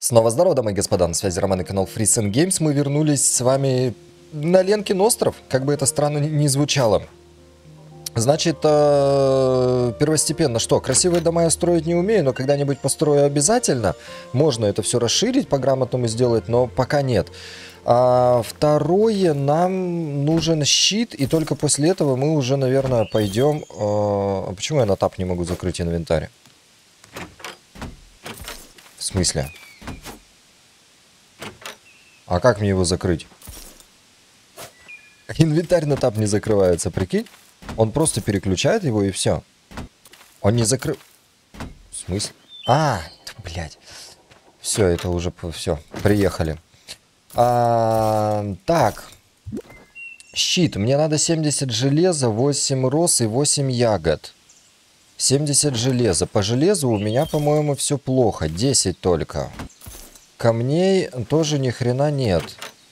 Снова здорово, дамы и господа, на связи Роман и канал Freeze Games. Мы вернулись с вами на Ленкин остров, как бы это странно ни звучало. Значит, первостепенно что? Красивые дома я строить не умею, но когда-нибудь построю обязательно. Можно это все расширить, по-грамотному сделать, но пока нет. Второе, нам нужен щит, и только после этого мы уже, наверное, пойдем... почему я на тап не могу закрыть инвентарь? В смысле? А как мне его закрыть? Инвентарь на тап не закрывается, прикинь? Он просто переключает его и все. Он не закрыл... В смысле? Блядь. Все, это уже... Все, приехали. Так. Щит. Мне надо 70 железа, 8 роз и 8 ягод. 70 железа. По железу у меня, по-моему, все плохо. 10 только. Камней тоже ни хрена нет.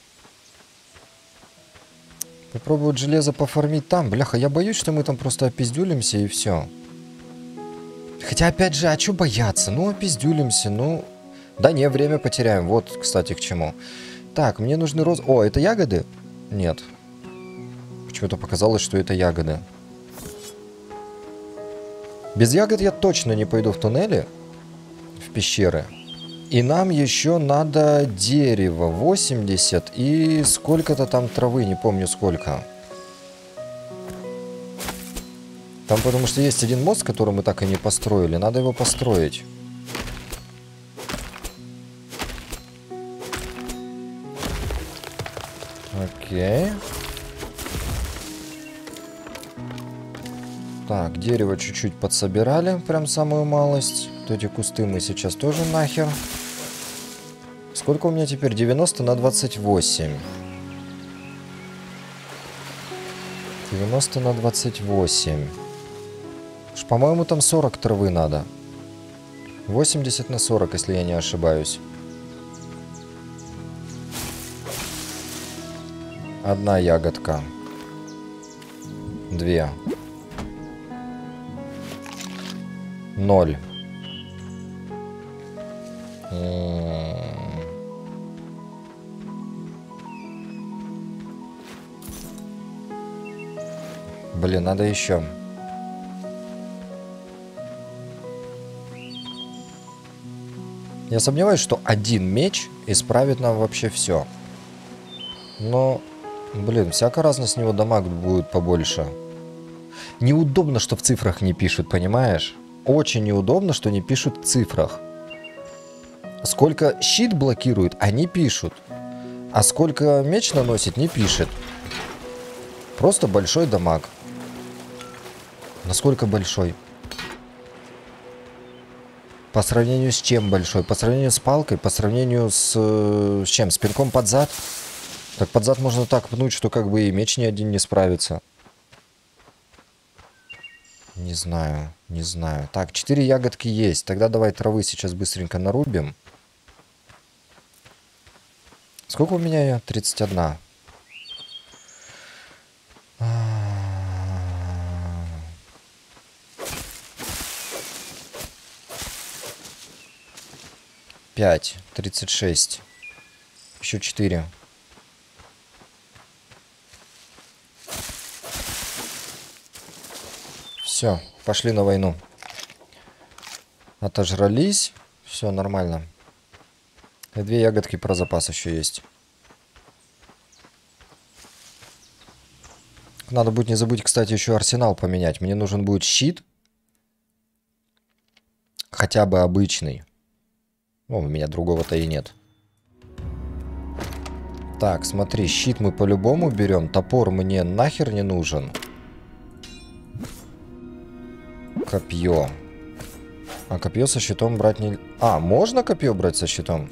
Попробовать железо пофармить там. Бляха, я боюсь, что мы там просто опиздюлимся и все. Хотя, опять же, а чё бояться? Ну, опиздюлимся, ну... Да не, время потеряем. Вот, кстати, к чему. Так, мне нужны роз... О, это ягоды? Нет. Почему-то показалось, что это ягоды. Без ягод я точно не пойду в туннели. В пещеры. И нам еще надо дерево 80 и сколько-то там травы, не помню сколько. Там потому что есть один мост, который мы так и не построили. Надо его построить. Окей. Так, дерево чуть-чуть подсобирали, прям самую малость. Вот эти кусты мы сейчас тоже нахер. Сколько у меня теперь? 90 на 28. 90 на 28. По-моему, там 40 травы надо. 80 на 40, если я не ошибаюсь. Одна ягодка. 2. 0. Блин, надо еще. Я сомневаюсь, что один меч исправит нам вообще все. Но, блин, всяко разно с него дамаг будет побольше. Неудобно, что в цифрах не пишут, понимаешь? Очень неудобно, что не пишут в цифрах. Сколько щит блокирует, они пишут. А сколько меч наносит, не пишет. Просто большой дамаг. Насколько большой? По сравнению с чем большой? По сравнению с палкой? По сравнению с чем? С пинком под зад? Так под зад можно так пнуть, что как бы и меч ни один не справится. Не знаю, не знаю. Так, 4 ягодки есть. Тогда давай травы сейчас быстренько нарубим. Сколько у меня ее? 31. Пять, 36. Еще 4. Все, пошли на войну. Отожрались. Все нормально. И 2 ягодки про запас еще есть. Надо будет не забыть, кстати, еще арсенал поменять. Мне нужен будет щит. Хотя бы обычный. Ну, у меня другого-то и нет. Так, смотри, щит мы по-любому берем. Топор мне нахер не нужен. Копье. А копье со щитом брать не... можно копье брать со щитом?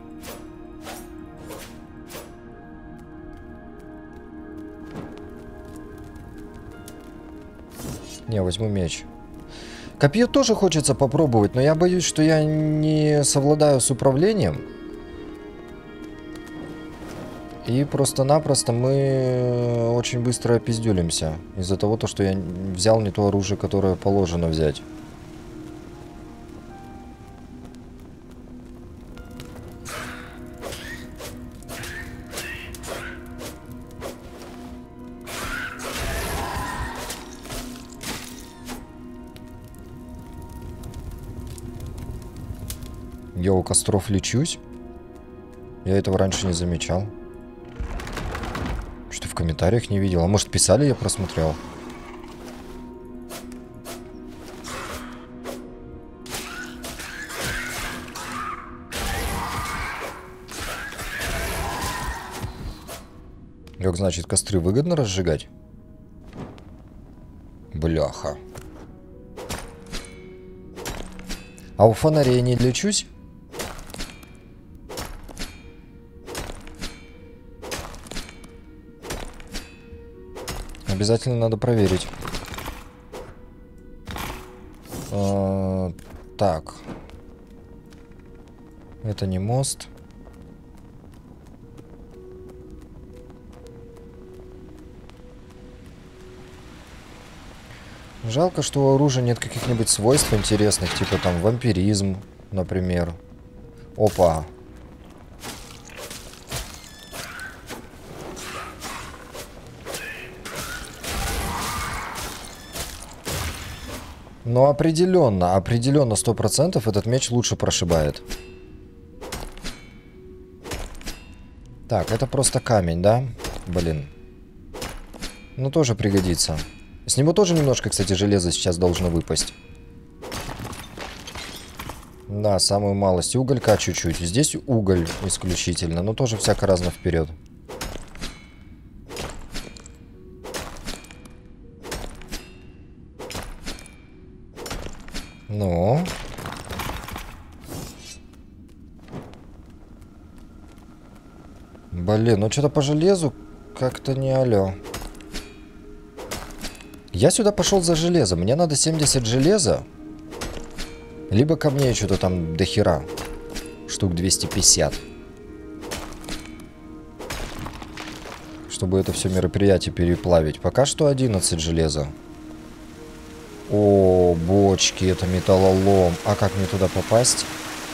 Не, возьму меч. Копье тоже хочется попробовать, но я боюсь, что я не совладаю с управлением. И просто-напросто мы очень быстро опиздюлимся. Из-за того, что я взял не то оружие, которое положено взять. Я у костров лечусь? Я этого раньше не замечал. Что в комментариях не видел. А может, писали, я просмотрел. Как значит, костры выгодно разжигать? Бляха. А у фонарей не лечусь? Обязательно надо проверить. Так. Это не мост. Жалко, что у оружия нет каких-нибудь свойств интересных, типа там вампиризм, например. Опа. Но определенно, 100% этот меч лучше прошибает. Так, это просто камень, да? Блин. Ну, тоже пригодится. С него тоже немножко, кстати, железа сейчас должно выпасть. Да, самую малость. Уголька чуть-чуть. Здесь уголь исключительно, но тоже всяко разно вперед. Ну. Блин, ну что-то по железу как-то не алё. Я сюда пошел за железом. Мне надо 70 железа. Либо камней что-то там до хера. Штук 250. Чтобы это все мероприятие переплавить. Пока что 11 железа. О, бочки, это металлолом. А как мне туда попасть?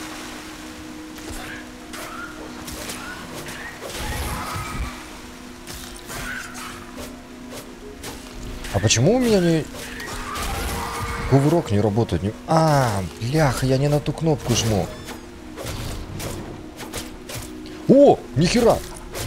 А почему у меня не... Кувырок не работает? Не... А, бляха, я не на ту кнопку жму. О, нихера!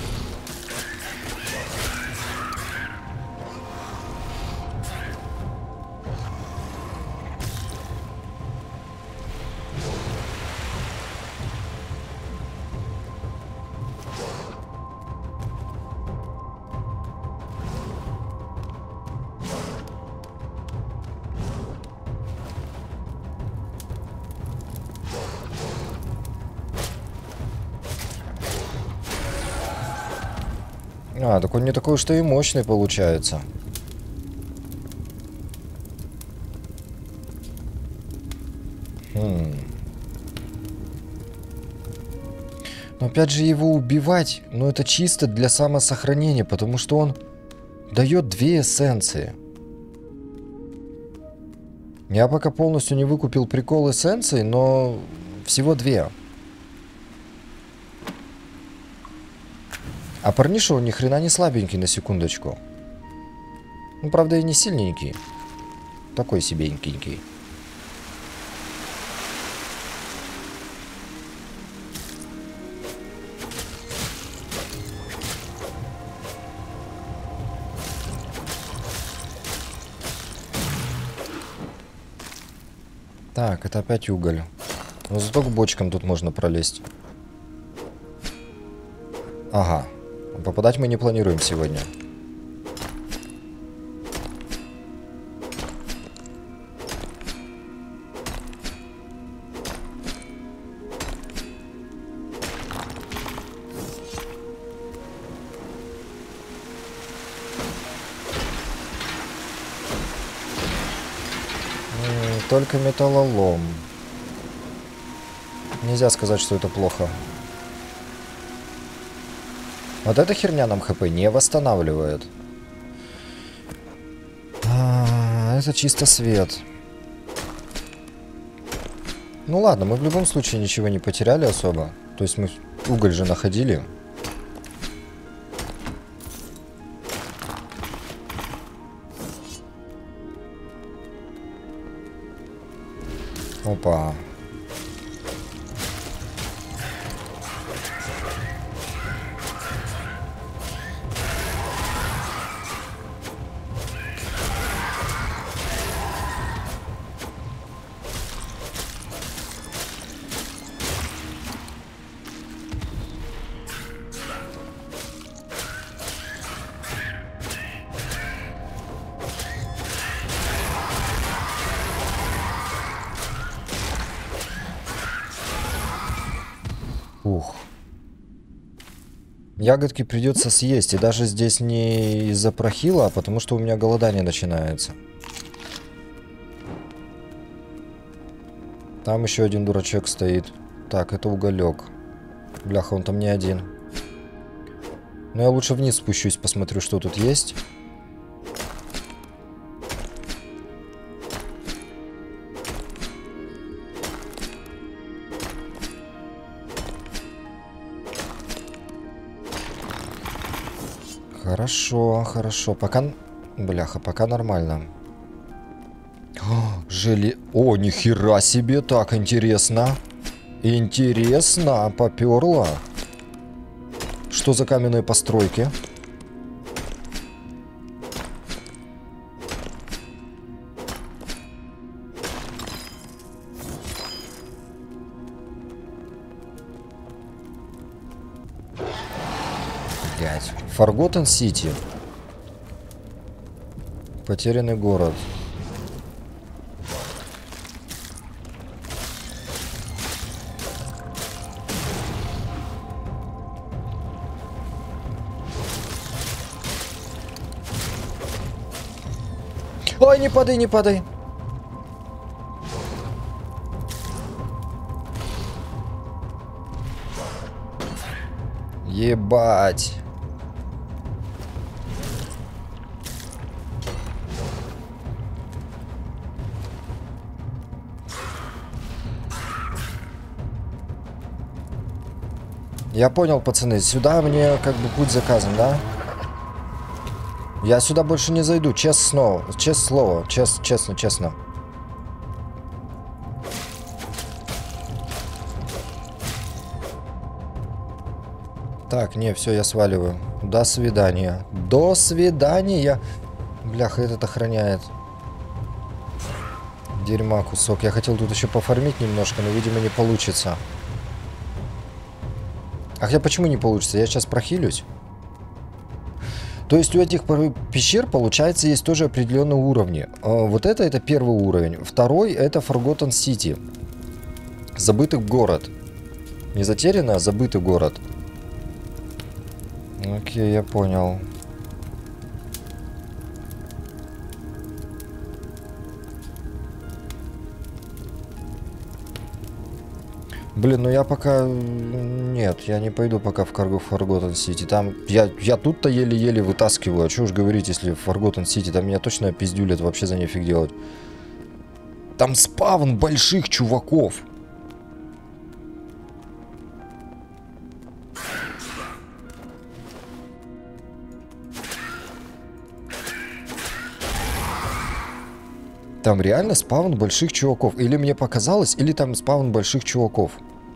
А, так он не такой уж и мощный получается. Но опять же его убивать, ну это чисто для самосохранения, потому что он дает 2 эссенции. Я пока полностью не выкупил прикол эссенций, но всего 2. А парниша ни хрена не слабенький, на секундочку. Ну, правда, и не сильненький. Такой себенький. Так, это опять уголь. Но зато к бочкам тут можно пролезть. Ага. Попадать мы не планируем сегодня. Только металлолом. Нельзя сказать, что это плохо. Вот эта херня нам хп не восстанавливает. Это чисто свет. Ну ладно, мы в любом случае ничего не потеряли особо. То есть мы уголь же находили. Опа. Ух. Ягодки придется съесть. И даже здесь не из-за прохила, а потому что у меня голодание начинается. Там еще один дурачок стоит. Так, это уголек. Бляха, он там не один. Но я лучше вниз спущусь, посмотрю, что тут есть. Хорошо, хорошо. Пока... Бляха, пока нормально. О, нихера себе, так интересно. Интересно, попёрло. Что за каменные постройки? Блять. Forgotten City. Потерянный город. Ой, не падай, не падай. Ебать. Я понял, пацаны, сюда мне как бы путь заказан, да? Я сюда больше не зайду, честно, честно. Так, не, все, я сваливаю. До свидания. До свидания. Бляха, этот охраняет. Дерьма кусок. Я хотел тут еще пофармить немножко, но, видимо, не получится. А хотя почему не получится? Я сейчас прохилюсь. То есть у этих пещер, получается, есть тоже определенные уровни. Вот это первый уровень. Второй это Forgotten City. Забытый город. Не затерянный, а забытый город. Окей, я понял. Блин, ну я пока... Нет, я не пойду пока в Forgotten City. Там... Я тут-то еле-еле вытаскиваю. А что уж говорить, если в Forgotten City, там меня точно пиздюлят, вообще за нефиг делать. Там спавн больших чуваков. Там реально спавн больших чуваков. Или мне показалось, или там спавн больших чуваков.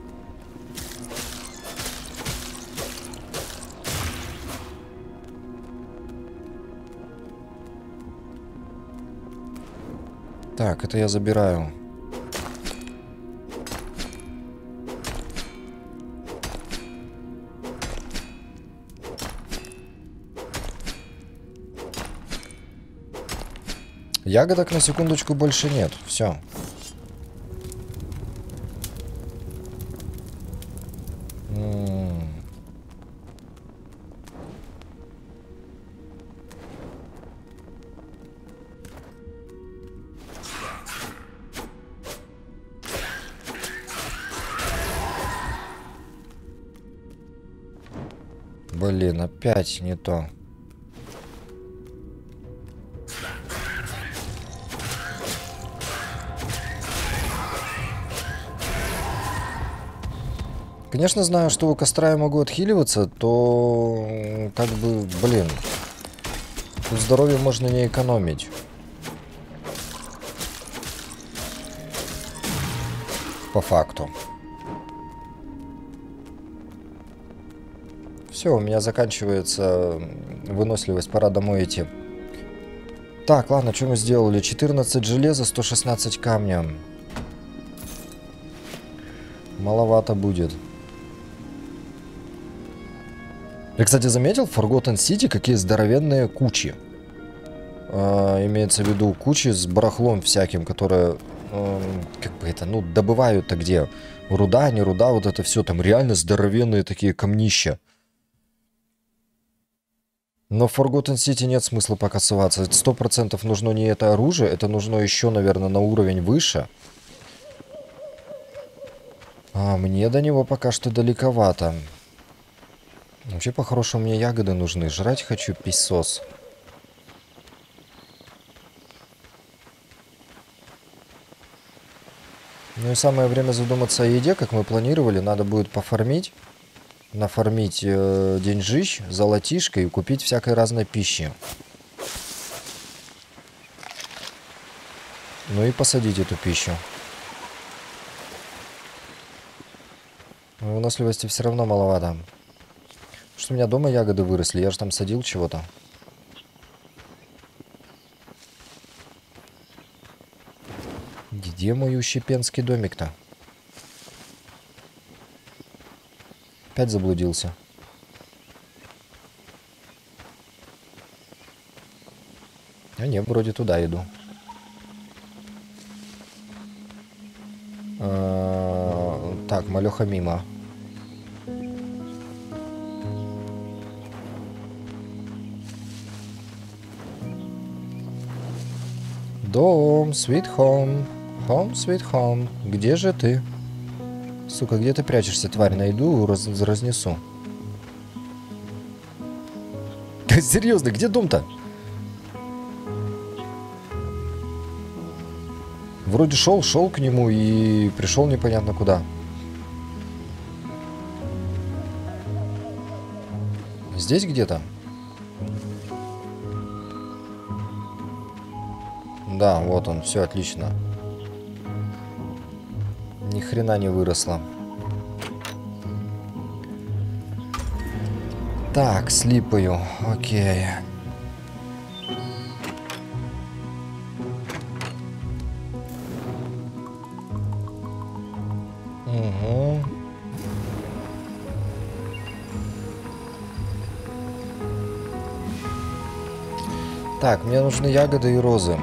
Так, это я забираю. Ягодок на секундочку больше нет. Все. Блин, опять не то. Конечно, знаю, что у костра я могу отхиливаться, то как бы, блин, тут здоровье можно не экономить. По факту. Все, у меня заканчивается выносливость, пора домой идти. Так, ладно, что мы сделали? 14 железа, 116 камня. Маловато будет. Я, кстати, заметил в Forgotten City, какие здоровенные кучи. Имеется в виду кучи с барахлом всяким, которое как бы это, ну, добывают-то где? Руда, не руда, вот это все, там реально здоровенные такие камнища. Но в Forgotten City нет смысла пока ссываться. 100% нужно не это оружие, это нужно еще, наверное, на уровень выше. А мне до него пока что далековато. Вообще, по-хорошему, мне ягоды нужны. Жрать хочу писос. Ну и самое время задуматься о еде, как мы планировали. Надо будет пофармить. Нафармить деньжищ, золотишко и купить всякой разной пищи. Ну и посадить эту пищу. Но выносливости все равно маловато. Потому что у меня дома ягоды выросли, я же там садил чего-то. Где мой ущепенский домик-то? Опять заблудился. А не, вроде туда иду. Так, малеха мимо. Дом, sweet home. Home, sweet home. Где же ты? Сука, где ты прячешься, тварь? Найду, разнесу. Серьезно, где дом-то? Вроде шел к нему и пришел непонятно куда. Здесь где-то? Да, вот он, все отлично. Ни хрена не выросло. Так, слипаю. Окей. Угу. Так, мне нужны ягоды и розы.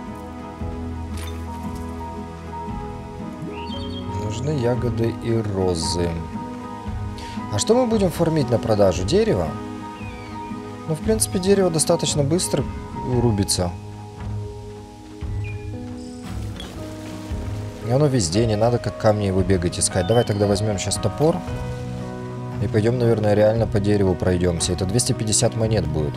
Нужны ягоды и розы. А что мы будем фармить на продажу? Дерево? Ну, в принципе, дерево достаточно быстро рубится. И оно везде, не надо как камни его бегать искать. Давай тогда возьмем сейчас топор. И пойдем, наверное, реально по дереву пройдемся. Это 250 монет будет.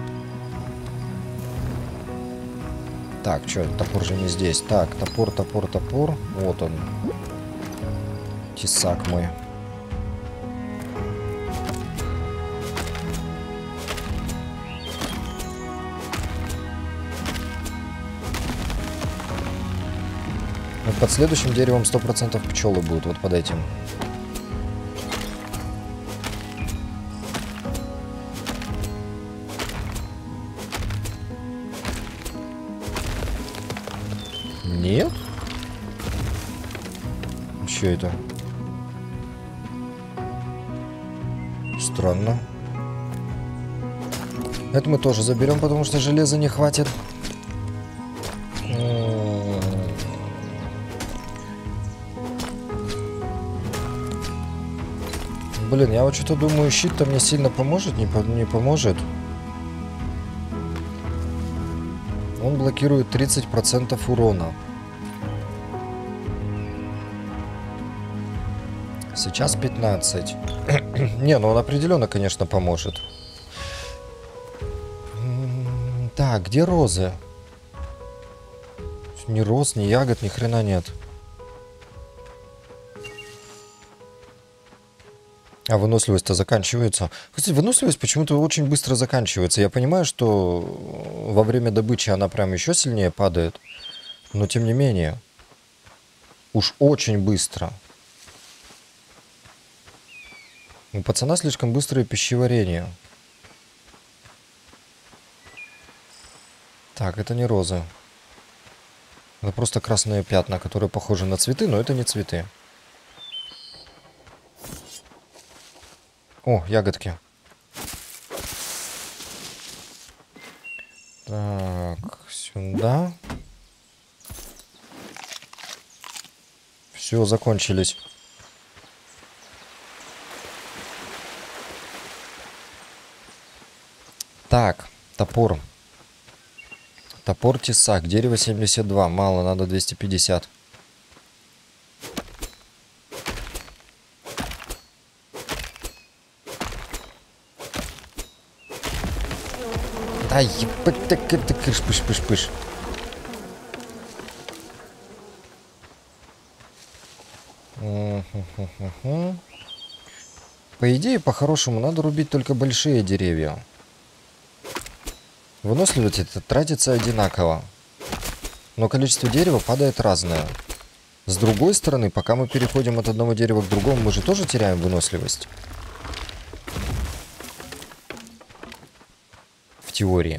Так, что, топор же не здесь. Так, топор. Вот он. Тесак мой. Вот под следующим деревом 100% пчелы будут, вот под этим. Нет? Что это? Странно. Это мы тоже заберем, потому что железа не хватит. Блин, я вот что-то думаю, щит-то мне сильно поможет, не поможет. Он блокирует 30% урона. Сейчас 15. Не, ну он определенно, конечно, поможет. Так, где розы? Ни роз, ни ягод, ни хрена нет. А выносливость-то заканчивается. Кстати, выносливость почему-то очень быстро заканчивается. Я понимаю, что во время добычи она прям еще сильнее падает. Но тем не менее. Уж очень быстро. У пацана слишком быстрое пищеварение. Так, это не розы. Это просто красные пятна, которые похожи на цветы, но это не цветы. О, ягодки. Так, сюда. Все, закончились. Так, топор. Топор тесак. Дерево 72. Мало, надо 250. Да ебать, так это кыш-пыш-пыш-пыш. По идее, по-хорошему, надо рубить только большие деревья. Выносливость это тратится одинаково. Но количество дерева падает разное. С другой стороны, пока мы переходим от одного дерева к другому, мы же тоже теряем выносливость. В теории.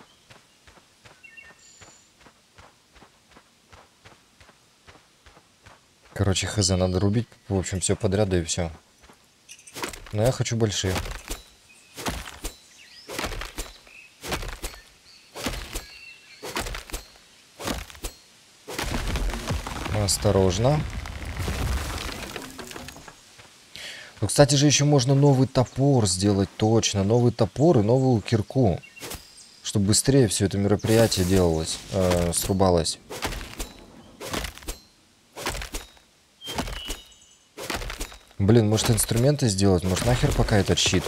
Короче, хз, надо рубить, в общем, все подряд, да и все. Но я хочу большие. Осторожно. Ну, кстати же, еще можно новый топор сделать, точно. Новый топор и новую кирку. Чтобы быстрее все это мероприятие делалось, срубалось. Блин, может инструменты сделать? Может нахер пока этот щит?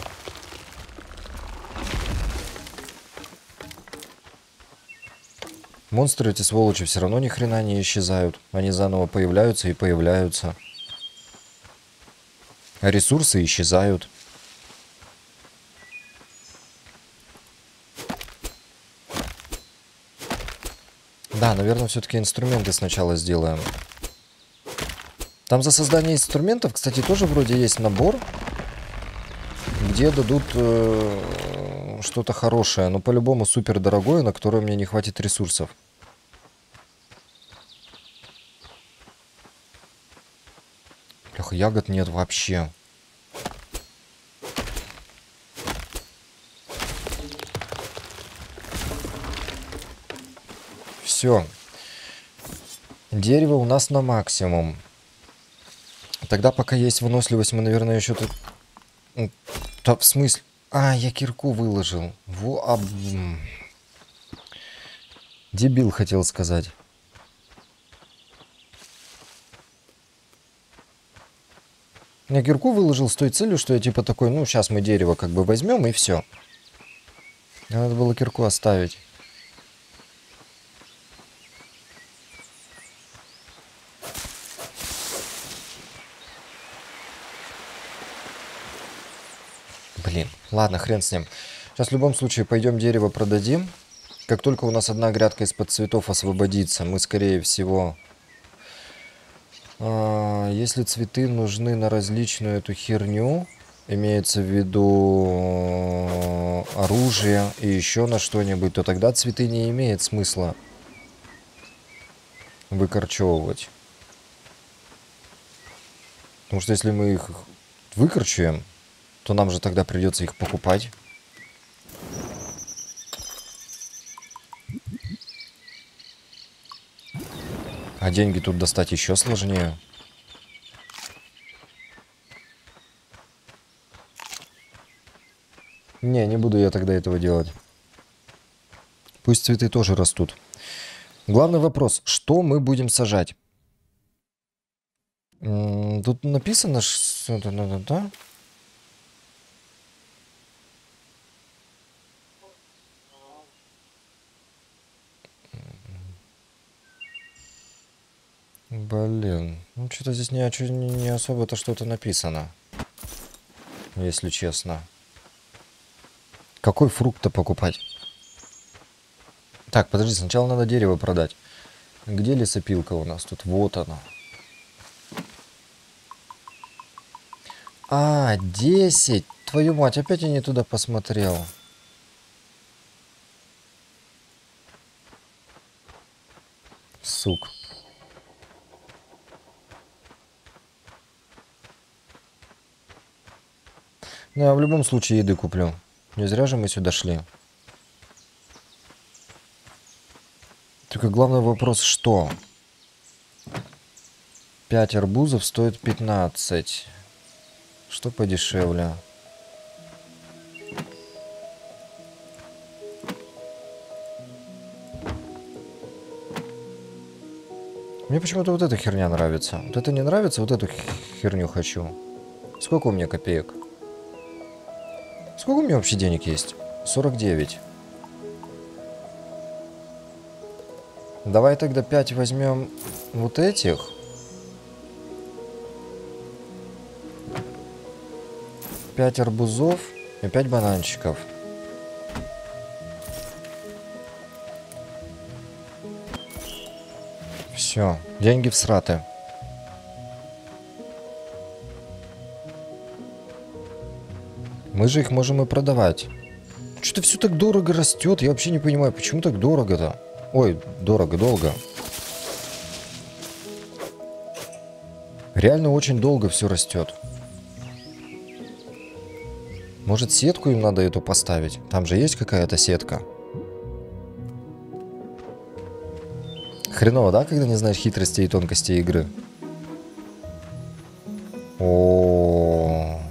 Монстры эти сволочи все равно ни хрена не исчезают. Они заново появляются и появляются. А ресурсы исчезают. Да, наверное, все-таки инструменты сначала сделаем. Там за создание инструментов, кстати, тоже вроде есть набор, где дадут что-то хорошее, но по-любому супер дорогое, на которое мне не хватит ресурсов. Эх, ягод нет вообще. Все. Дерево у нас на максимум. Тогда пока есть выносливость, мы, наверное, еще тут... Да, в смысле? А, я кирку выложил. Дебил, хотел сказать. Я кирку выложил с той целью, что я типа такой, ну, сейчас мы дерево как бы возьмем и все. Надо было кирку оставить. Блин, ладно, хрен с ним. Сейчас в любом случае пойдем дерево продадим. Как только у нас одна грядка из-под цветов освободится, мы, скорее всего... если цветы нужны на различную эту херню, имеется в виду оружие и еще на что-нибудь, то тогда цветы не имеет смысла выкорчевывать. Потому что если мы их выкорчуем, то нам же тогда придется их покупать. А деньги тут достать еще сложнее. Не буду я тогда этого делать. Пусть цветы тоже растут. Главный вопрос, что мы будем сажать? Тут написано, что... Да? Блин, ну что-то здесь не особо-то что-то написано, если честно. Какой фрукт-то покупать? Так, подожди, сначала надо дерево продать. Где лесопилка у нас тут? Вот она. 10. Твою мать, опять я не туда посмотрел. Сук. Ну, я в любом случае еды куплю. Не зря же мы сюда шли. Только главный вопрос, что? 5 арбузов стоит 15. Что подешевле? Мне почему-то вот эта херня нравится. Вот это не нравится, вот эту херню хочу. Сколько у меня копеек? Сколько у меня вообще денег есть? 49. Давай тогда 5 возьмем вот этих. 5 арбузов и 5 бананчиков. Все, деньги всраты. Мы же их можем и продавать. Что-то все так дорого растет. Я вообще не понимаю, почему так дорого-то? Ой, дорого, долго. Реально очень долго все растет. Может, сетку им надо эту поставить? Там же есть какая-то сетка. Хреново, да, когда не знаешь хитрости и тонкости игры? О.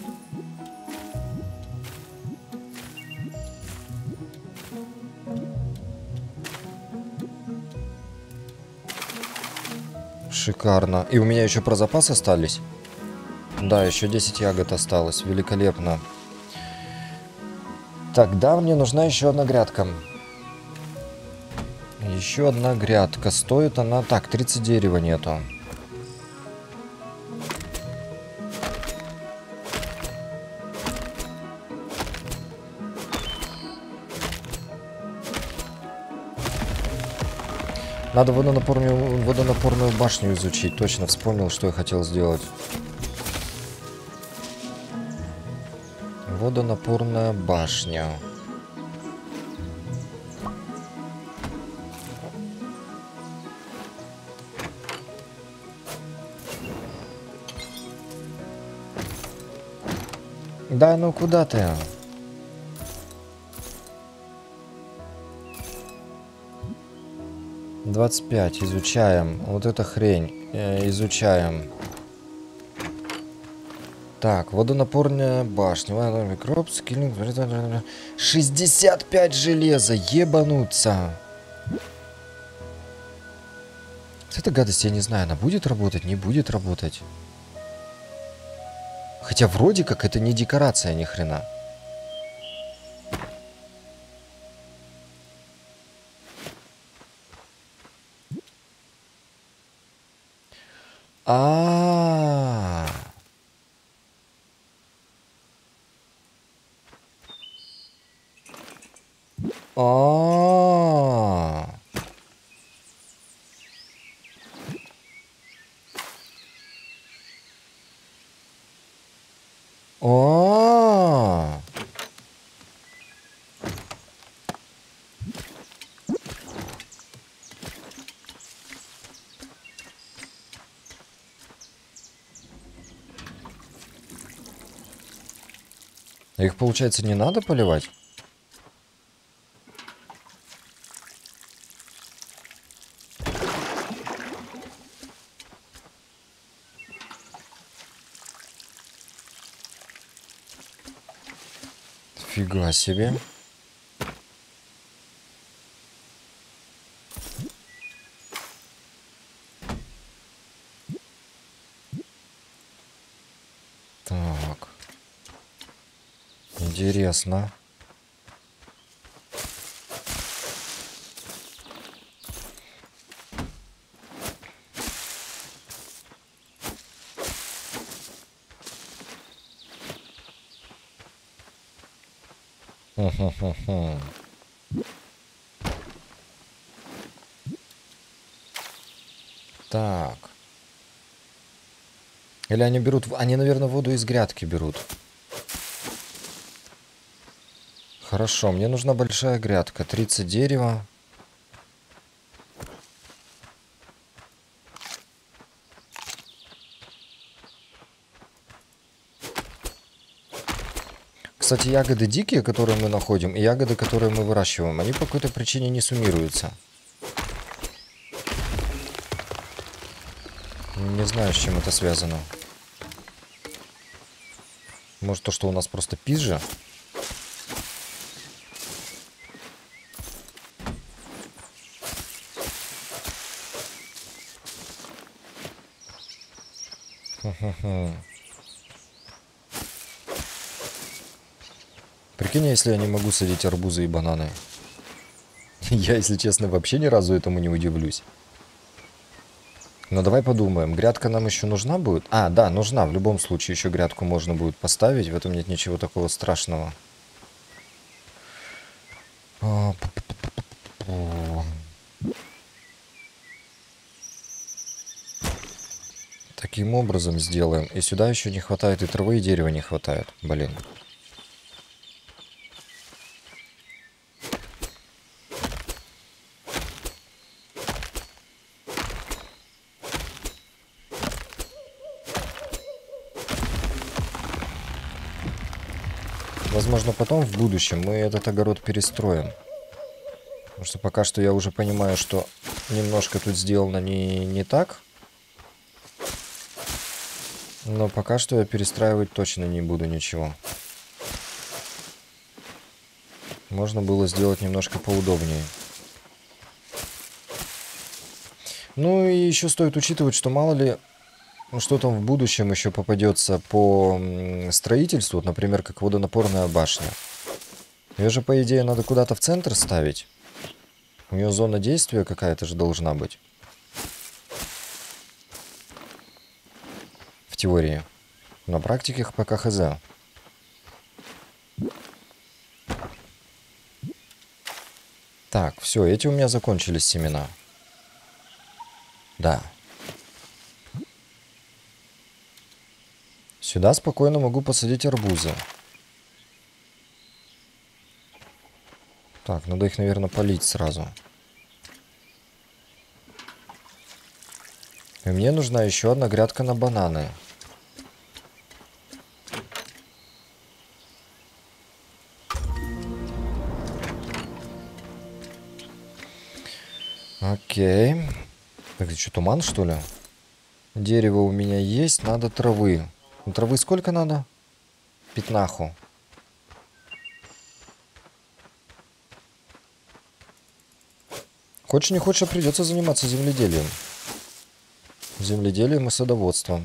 Шикарно. И у меня еще про запас остались. Да, еще 10 ягод осталось. Великолепно. Тогда мне нужна еще одна грядка. Еще одна грядка. Стоит она... Так, 30 дерева нету. Надо водонапорную башню изучить. Точно вспомнил, что я хотел сделать. Водонапорная башня. Да, ну куда ты? — 25. Изучаем. Вот эта хрень. Изучаем. Так, водонапорная башня. Микроб, скиллинг. 65 железа. Ебануться. Эта гадость, я не знаю, она будет работать, не будет работать. Хотя вроде как это не декорация ни хрена. А-а-а. А-а-а. А-а-а. Их, получается, не надо поливать? Фига себе. Так. Интересно. Хм-хм-хм-хм. Так. Или они берут... Они, наверное, воду из грядки берут. Хорошо, мне нужна большая грядка. 30 дерева. Кстати, ягоды дикие, которые мы находим, и ягоды, которые мы выращиваем, они по какой-то причине не суммируются. Не знаю, с чем это связано. Может, то, что у нас просто пизжа? Прикинь, если я не могу садить арбузы и бананы. Я, если честно, вообще ни разу этому не удивлюсь. Но давай подумаем, грядка нам еще нужна будет? А, да, нужна. В любом случае еще грядку можно будет поставить. В этом нет ничего такого страшного. Таким образом сделаем. И сюда еще не хватает, и травы, и дерева не хватает. Блин. Возможно, потом, в будущем, мы этот огород перестроим. Потому что пока что я уже понимаю, что немножко тут сделано не так. Но пока что я перестраивать точно не буду ничего. Можно было сделать немножко поудобнее. Ну и еще стоит учитывать, что мало ли, что там в будущем еще попадется по строительству, например, как водонапорная башня. Ее же, по идее, надо куда-то в центр ставить. У нее зона действия какая-то же должна быть. В теории. На практике пока хз. Так, все, эти у меня закончились семена. Да. Сюда спокойно могу посадить арбузы. Так, надо их, наверное, полить сразу. И мне нужна еще одна грядка на бананы. Окей. Так, это что, туман, что ли? Дерево у меня есть, надо травы. Ну, травы сколько надо? Пятнаху. Хочешь не хочешь, а придется заниматься земледелием. Земледелием и садоводством.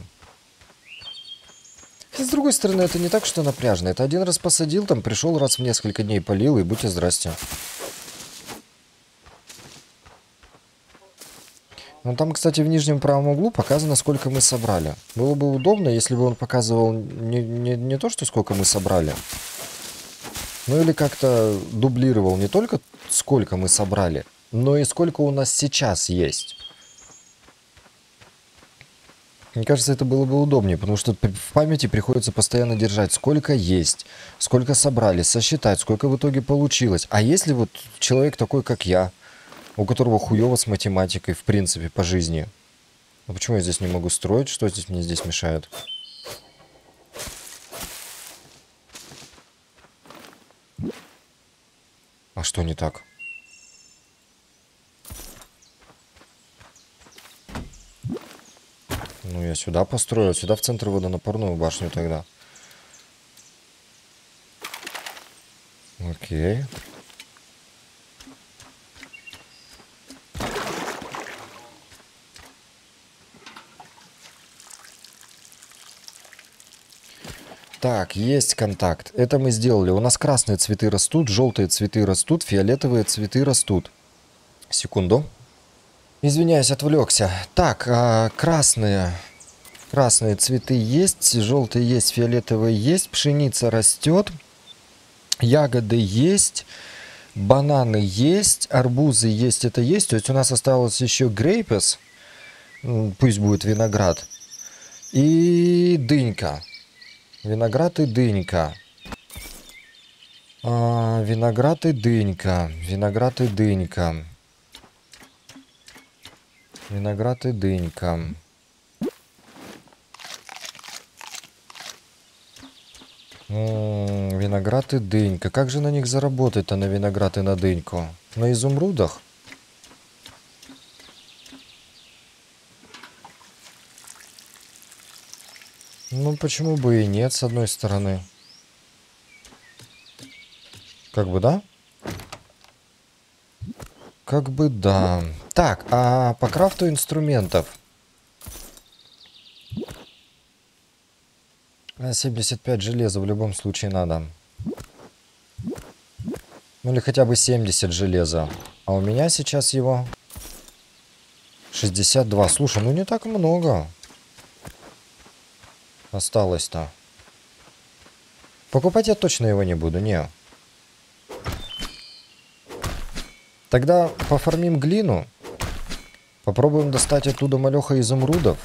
И с другой стороны, это не так, что напряжно. Это один раз посадил, там пришел, раз в несколько дней полил, и будьте здрасте. Ну там, кстати, в нижнем правом углу показано, сколько мы собрали. Было бы удобно, если бы он показывал не то, что сколько мы собрали, ну или как-то дублировал не только сколько мы собрали, но и сколько у нас сейчас есть. Мне кажется, это было бы удобнее, потому что в памяти приходится постоянно держать, сколько есть, сколько собрали, сосчитать, сколько в итоге получилось. А если вот человек такой, как я, у которого хуёво с математикой, в принципе, по жизни. Ну почему я здесь не могу строить? Что здесь мне здесь мешает? А что не так? Ну, я сюда построил, сюда в центр водонапорную башню тогда. Окей. Так, есть контакт. Это мы сделали. У нас красные цветы растут, желтые цветы растут, фиолетовые цветы растут. Секунду. Извиняюсь, отвлекся. Так, красные цветы есть, желтые есть, фиолетовые есть, пшеница растет, ягоды есть, бананы есть, арбузы есть, это есть. То есть у нас осталось еще грейпес, пусть будет виноград, и дынька. Виноград и дынька. Виноград и дынька. Виноград и дынька. Виноград и дынька. Виноград и дынька. Как же на них заработать-то, на виноград и на дыньку? На изумрудах? Ну, почему бы и нет, с одной стороны. Как бы да? Как бы да. Так, а по крафту инструментов. 75 железа в любом случае надо. Ну или хотя бы 70 железа. А у меня сейчас его 62. Слушай, ну не так много. Осталось-то. Покупать я точно его не буду, не. Тогда пофармим глину. Попробуем достать оттуда малеха изумрудов.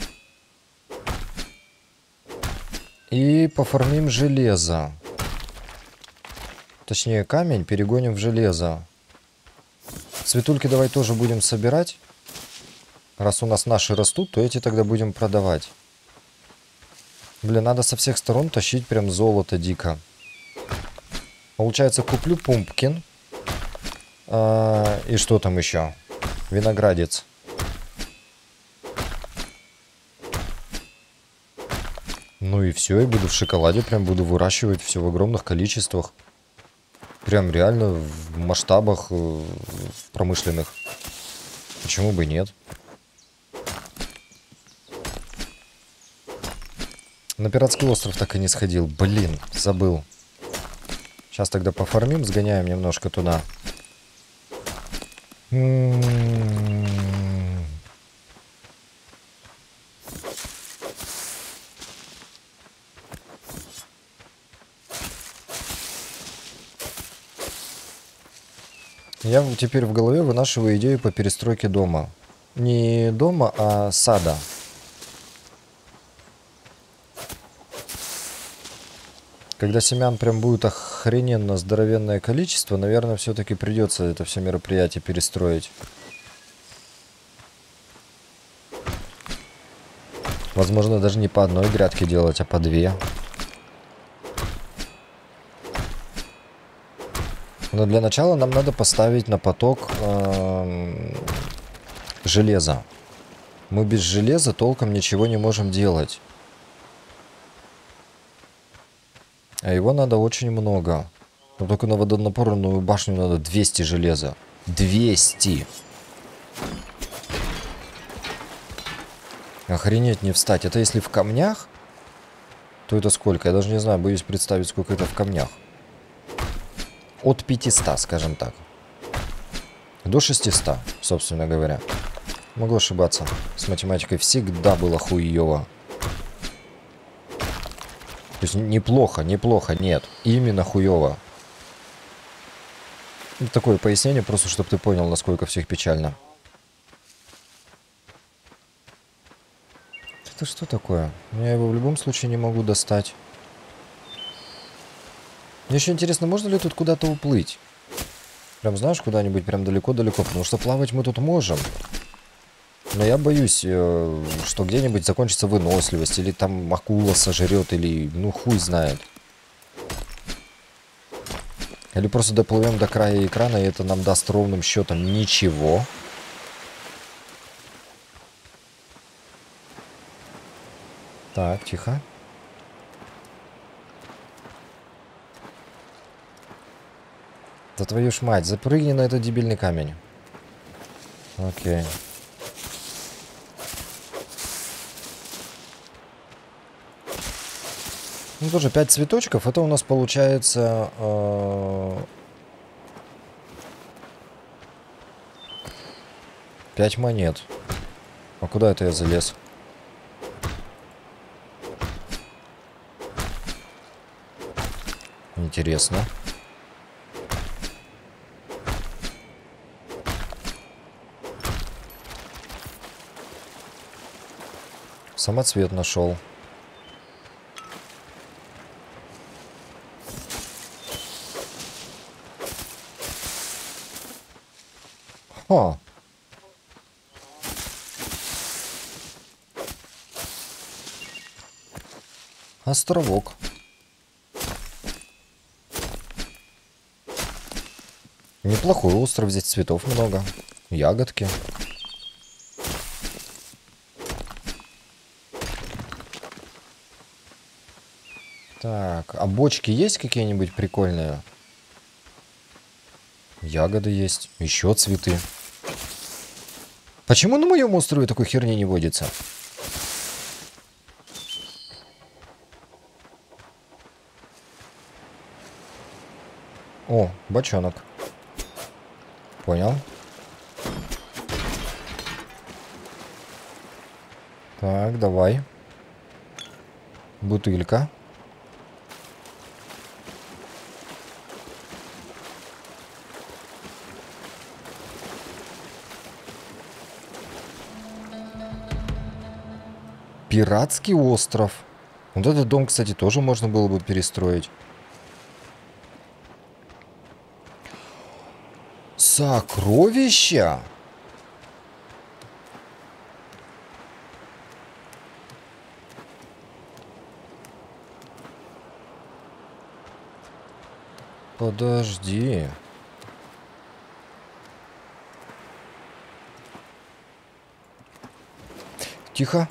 И пофармим железо. Точнее, камень перегоним в железо. Цветульки давай тоже будем собирать. Раз у нас наши растут, то эти тогда будем продавать. Блин, надо со всех сторон тащить прям золото дико. Получается, куплю пумпкин. И что там еще? Виноградец. Ну и все, и буду в шоколаде, прям буду выращивать все в огромных количествах. Прям реально в масштабах промышленных. Почему бы и нет? На пиратский остров так и не сходил. Блин, забыл. Сейчас тогда пофармим, сгоняем немножко туда. Я теперь в голове вынашиваю идею по перестройке дома. Не дома, а сада. Когда семян прям будет охрененно здоровенное количество, наверное, все-таки придется это все мероприятие перестроить. Возможно, даже не по одной грядке делать, а по две. Но для начала нам надо поставить на поток железо. Мы без железа толком ничего не можем делать. А его надо очень много. Но только на водонапорную башню надо 200 железа. 200! Охренеть не встать. Это если в камнях, то это сколько? Я даже не знаю, боюсь представить, сколько это в камнях. От 500, скажем так. До 600, собственно говоря. Могу ошибаться. С математикой всегда было хуёво. То есть неплохо, неплохо, нет. Именно хуёво. Такое пояснение, просто чтобы ты понял, насколько всех печально. Это что такое? Я его в любом случае не могу достать. Мне еще интересно, можно ли тут куда-то уплыть? Прям, знаешь, куда-нибудь прям далеко-далеко. Потому что плавать мы тут можем. Но я боюсь, что где-нибудь закончится выносливость. Или там акула сожрет, или ну хуй знает. Или просто доплывем до края экрана, и это нам даст ровным счетом ничего. Так, тихо. Да твою ж мать, запрыгни на этот дебильный камень. Окей. Ну тоже 5 цветочков, это у нас получается 5 монет. А куда это я залез? Интересно. Самоцвет нашел. О! Островок. Неплохой остров, здесь цветов много. Ягодки. Так, а бочки есть какие-нибудь прикольные? Ягоды есть. Еще цветы. Почему на моем острове такой херни не водится? О, бочонок. Понял. Так, давай. Бутылька. Пиратский остров. Вот этот дом, кстати, тоже можно было бы перестроить. Сокровища? Подожди. Тихо.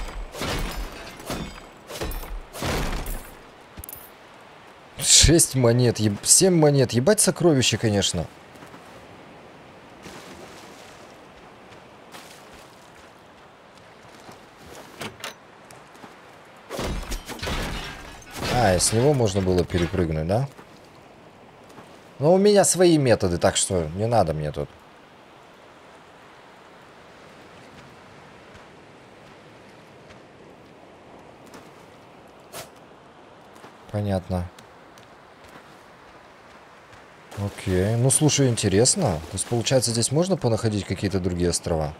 Шесть монет, 7 монет. Ебать сокровища, конечно. А, и с него можно было перепрыгнуть, да? Но у меня свои методы, так что не надо мне тут. Понятно. Окей. Ну, слушай, интересно. То есть, получается, здесь можно понаходить какие-то другие острова?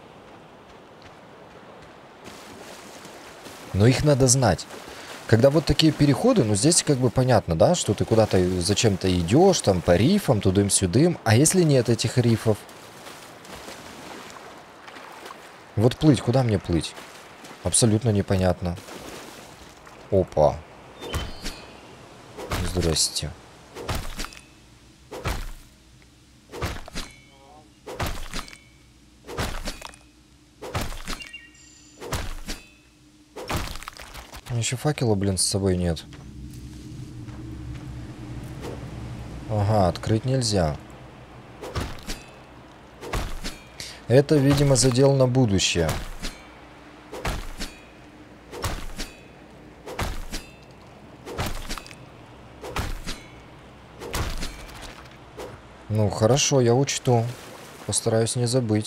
Но их надо знать. Когда вот такие переходы, ну, здесь как бы понятно, да, что ты куда-то зачем-то идешь, там, по рифам, тудым-сюдым. А если нет этих рифов? Вот плыть, куда мне плыть? Абсолютно непонятно. Опа. Здрасте. Еще факела, блин, с собой нет. Ага, открыть нельзя. Это, видимо, задел на будущее. Ну, хорошо, я учту. Постараюсь не забыть.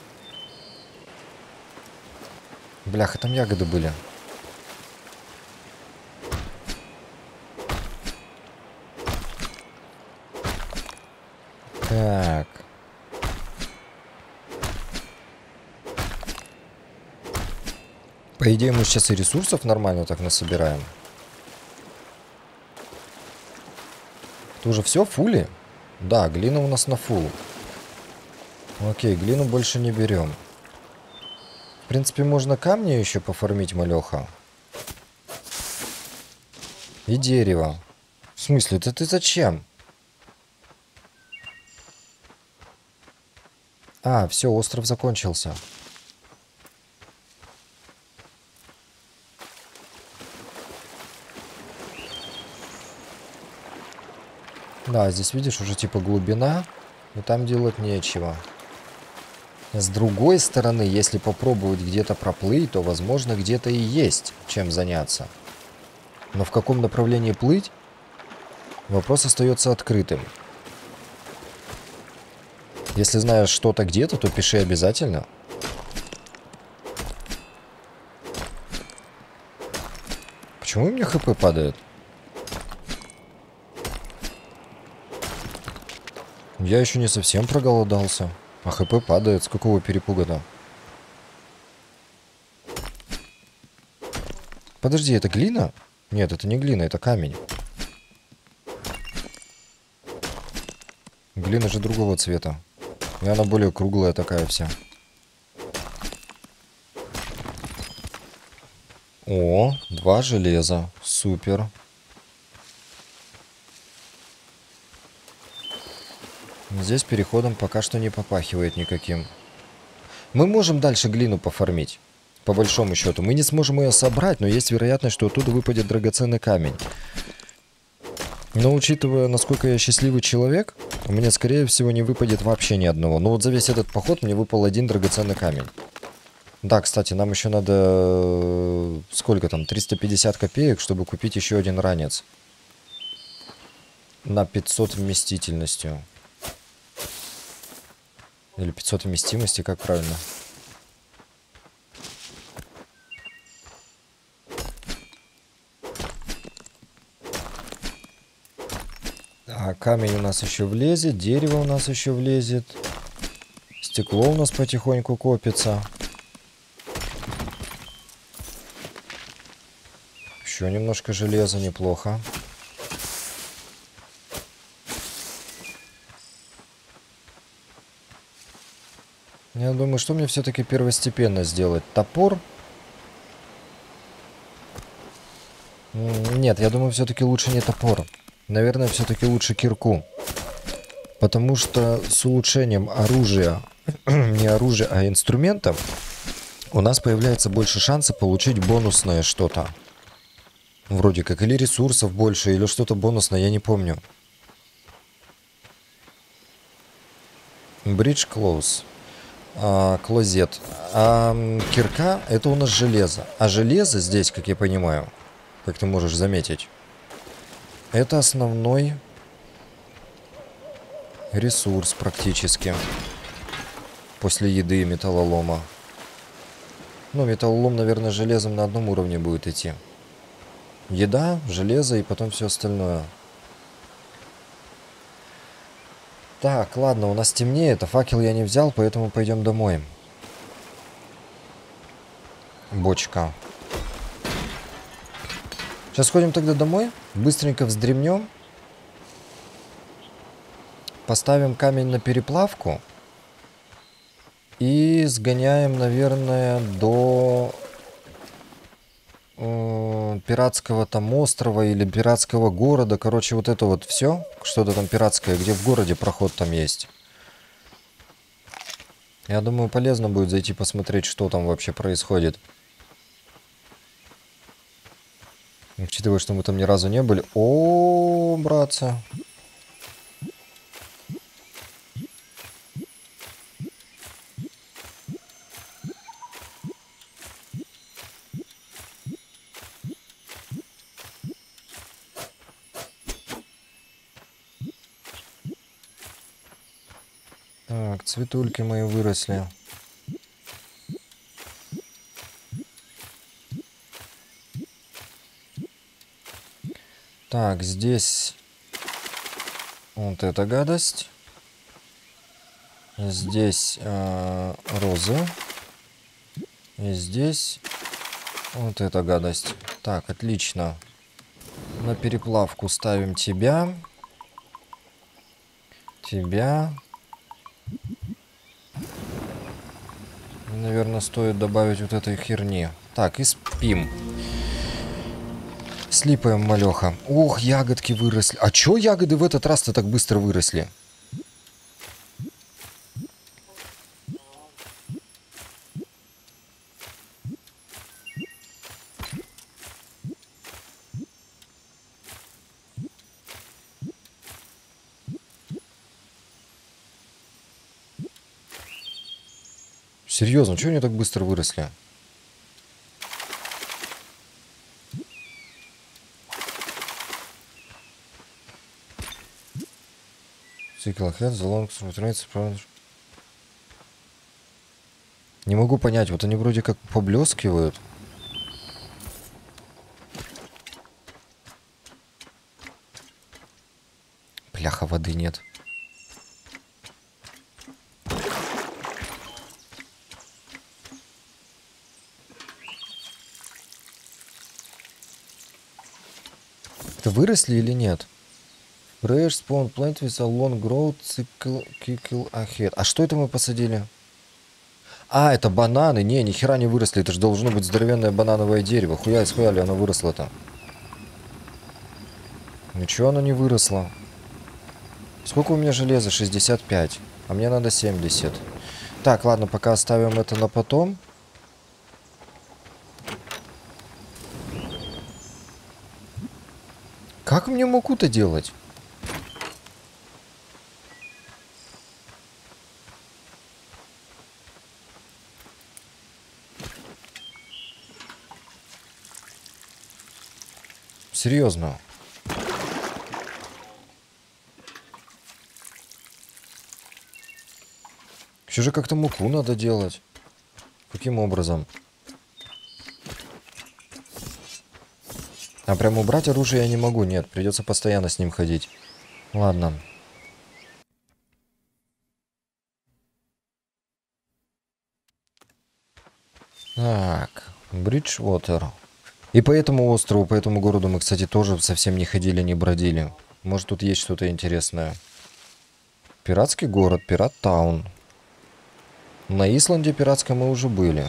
Бляха, там ягоды были. Так. По идее, мы сейчас и ресурсов нормально так насобираем. Это уже все, фули? Да, глина у нас на фул. Окей, глину больше не берем. В принципе, можно камни еще пофармить, малеха. И дерево. В смысле, это ты зачем? А, все, остров закончился. Да, здесь, видишь, уже типа глубина, но там делать нечего. С другой стороны, если попробовать где-то проплыть, то, возможно, где-то и есть чем заняться. Но в каком направлении плыть? Вопрос остается открытым. Если знаешь что-то где-то, то пиши обязательно. Почему у меня хп падает? Я еще не совсем проголодался. А хп падает. С какого перепуга-то? Подожди, это глина? Нет, это не глина, это камень. Глина же другого цвета. И она более круглая такая вся. О, 2 железа. Супер. Здесь переходом пока что не попахивает никаким. Мы можем дальше глину пофармить. По большому счету. Мы не сможем ее собрать, но есть вероятность, что оттуда выпадет драгоценный камень. Но учитывая, насколько я счастливый человек, у меня, скорее всего, не выпадет вообще ни одного. Но вот за весь этот поход мне выпал один драгоценный камень. Да, кстати, нам еще надо... Сколько там? 350 копеек, чтобы купить еще один ранец. На 500 вместительностью. Или 500 вместимости, как правильно? А камень у нас еще влезет, дерево у нас еще влезет. Стекло у нас потихоньку копится. Еще немножко железа, неплохо. Я думаю, что мне все-таки первостепенно сделать? Топор? Нет, я думаю, все-таки лучше не топор. Наверное, все-таки лучше кирку. Потому что с улучшением оружия, не оружия, а инструментов, у нас появляется больше шанса получить бонусное что-то. Вроде как или ресурсов больше, или что-то бонусное, я не помню. Bridge close. Клозет. Кирка — это у нас железо. А железо здесь, как я понимаю, как ты можешь заметить, это основной ресурс практически. После еды и металлолома. Ну, металлолом, наверное, с железом на одном уровне будет идти. Еда, железо и потом все остальное. Так, ладно, у нас темнеет, а факел я не взял, поэтому пойдем домой. Бочка. Сейчас сходим тогда домой, быстренько вздремнем. Поставим камень на переплавку. И сгоняем, наверное, до пиратского там острова или пиратского города. Короче, вот это вот все, что-то там пиратское, где в городе проход там есть. Я думаю, полезно будет зайти посмотреть, что там вообще происходит. Учитывая, что мы там ни разу не были. О, братцы. Так, цветульки мои выросли. Так, здесь вот эта гадость. Здесь розы. И здесь вот эта гадость. Так, отлично. На переплавку ставим тебя. Тебя. Наверное, стоит добавить вот этой херни. Так, и спим. Слипаем, малеха. Ох, ягодки выросли. А чё ягоды в этот раз-то так быстро выросли? Серьезно, чё они так быстро выросли? Не могу понять, вот они вроде как поблескивают. Бляха, воды нет. Это выросли или нет? Fresh spawn plant with a long growth cycle ahead. А что это мы посадили? А, это бананы. Не, ни хера не выросли. Это же должно быть здоровенное банановое дерево. Хуя ли оно выросло-то? Ничего оно не выросло. Сколько у меня железа? 65. А мне надо 70. Так, ладно, пока оставим это на потом. Как мне муку-то делать? Серьезно. Еще же как-то муку надо делать. Каким образом? А прям убрать оружие я не могу. Нет, придется постоянно с ним ходить. Ладно. Так, Бриджвотер. И по этому острову, по этому городу мы, кстати, тоже совсем не ходили, не бродили. Может, тут есть что-то интересное. Пиратский город, Пират Таун. На Исланде пиратском мы уже были.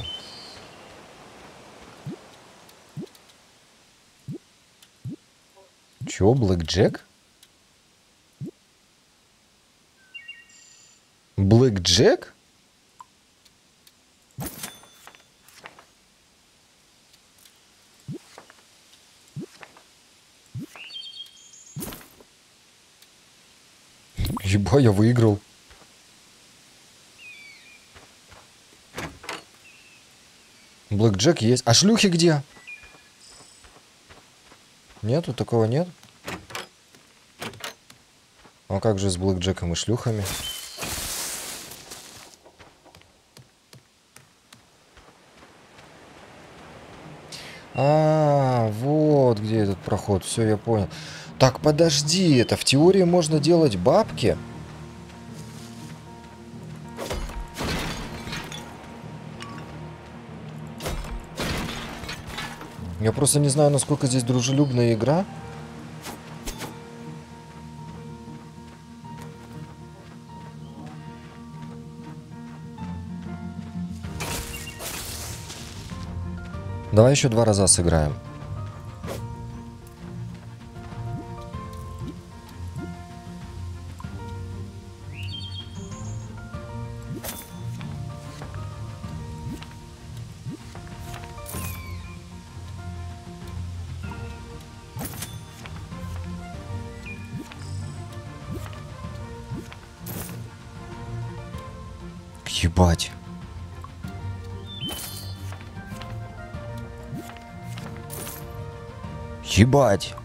Чего, Блэк Джек? Блэк Джек? Еба, я выиграл. Блэк Джек есть. А шлюхи где? Нету, такого нет? А как же с Блэк Джеком и шлюхами? А, вот где этот проход. Все, я понял. Так, подожди, это в теории можно делать бабки? Я просто не знаю, насколько здесь дружелюбная игра. Давай еще 2 раза сыграем. Ебать. Ебать.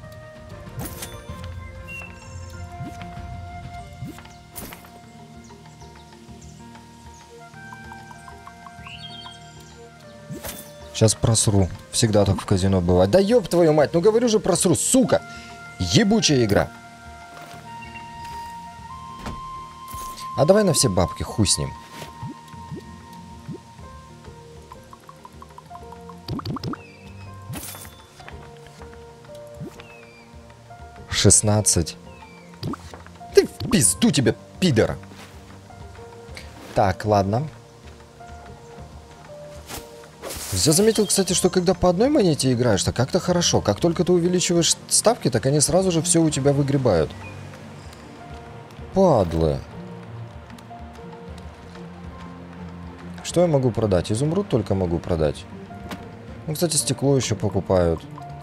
Сейчас просру. Всегда так в казино бывает. Да ёб твою мать, ну говорю же просру, сука. Ебучая игра. А давай на все бабки, хуй с ним. $16. Ты в пизду тебе, пидор. Так, ладно. Я заметил, кстати, что когда по одной монете играешь, то как-то хорошо. Как только ты увеличиваешь ставки, так они сразу же все у тебя выгребают. Падлы. Что я могу продать? Изумруд только могу продать. Ну, кстати, стекло еще покупают.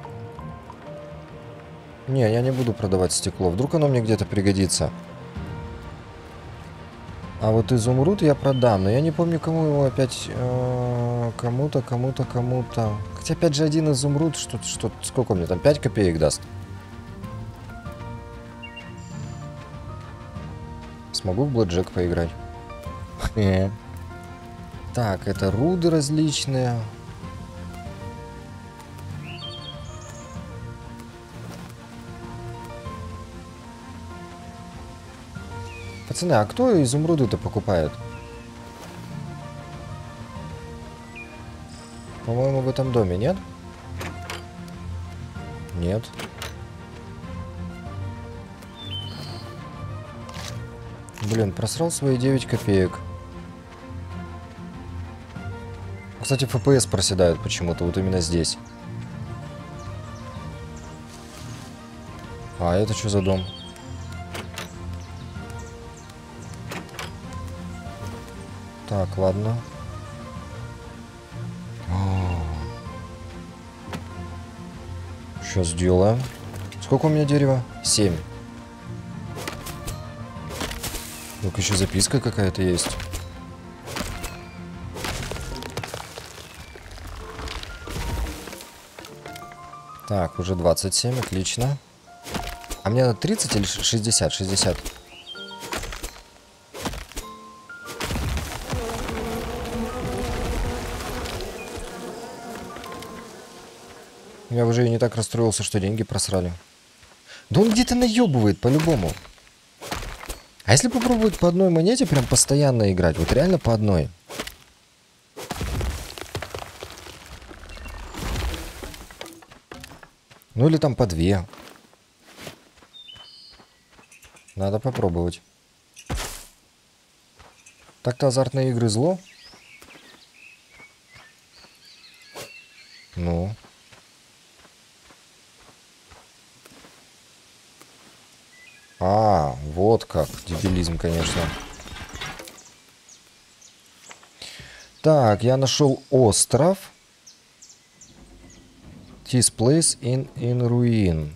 Не, я не буду продавать стекло. Вдруг оно мне где-то пригодится. А вот изумруд я продам. Но я не помню, кому его опять... кому-то. Хотя опять же один изумруд. Сколько мне там? 5 копеек даст. Смогу в блэкджек поиграть. Так, это руды различные. Пацаны, а кто изумруды-то покупает? По-моему, в этом доме, нет? Нет. Блин, просрал свои 9 копеек. Кстати, FPS проседают почему-то, вот именно здесь. А это что за дом? Так, ладно. Сейчас сделаем. Сколько у меня дерева? 7. Ну-ка, еще записка какая-то есть. Так, уже 27, отлично. А мне надо 30 или 60? 60. Я уже и не так расстроился, что деньги просрали. Да он где-то наебывает по-любому. А если попробовать по одной монете прям постоянно играть? Вот реально по одной. Ну или там по 2. Надо попробовать. Так-то азартные игры зло. Ну. А, вот как. Дебилизм, конечно. Так, я нашел остров. This place in ruin.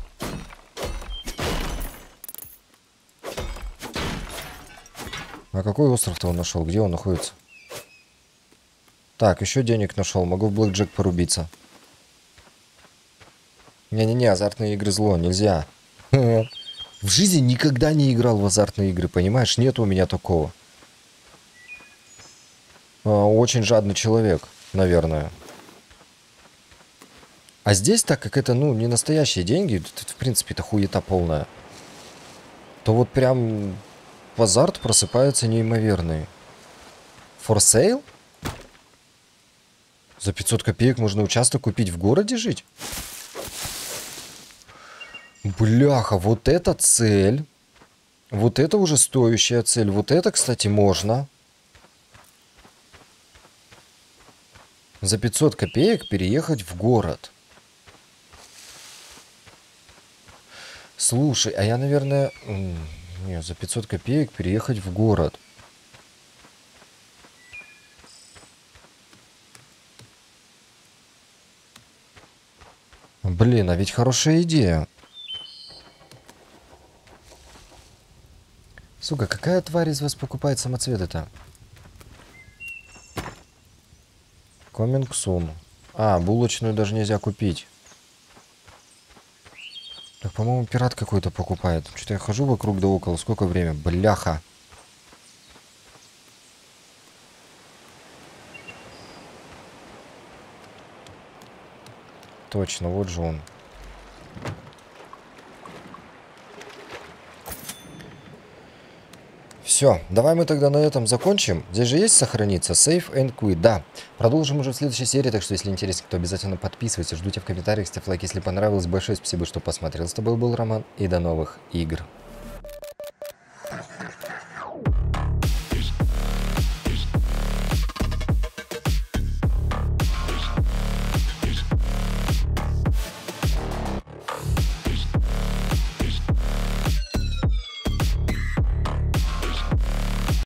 А какой остров-то он нашел? Где он находится? Так, еще денег нашел. Могу в блэкджек порубиться. Не-не-не, азартные игры зло. Нельзя. В жизни никогда не играл в азартные игры, понимаешь? Нет у меня такого. Очень жадный человек, наверное. А здесь, так как это, ну, не настоящие деньги, в принципе, это хуета полная, то вот прям азарт просыпается неимоверный. For sale? За 500 копеек можно участок купить в городе жить? Бляха, вот это цель. Вот это уже стоящая цель. Вот это, кстати, можно. За 500 копеек переехать в город. Слушай, а я, наверное... Не, за 500 копеек переехать в город. Блин, а ведь хорошая идея. Сука, какая тварь из вас покупает самоцветы-то? Coming soon. А, булочную даже нельзя купить. Так, по-моему, пират какой-то покупает. Что-то я хожу вокруг да около. Сколько время? Бляха. Точно, вот же он. Все, давай мы тогда на этом закончим. Здесь же есть сохраниться. Save and quit. Да. Продолжим уже в следующей серии, так что если интересно, то обязательно подписывайтесь. Ждите в комментариях, ставьте лайк, если понравилось. Большое спасибо, что посмотрел. С тобой был Роман, и до новых игр.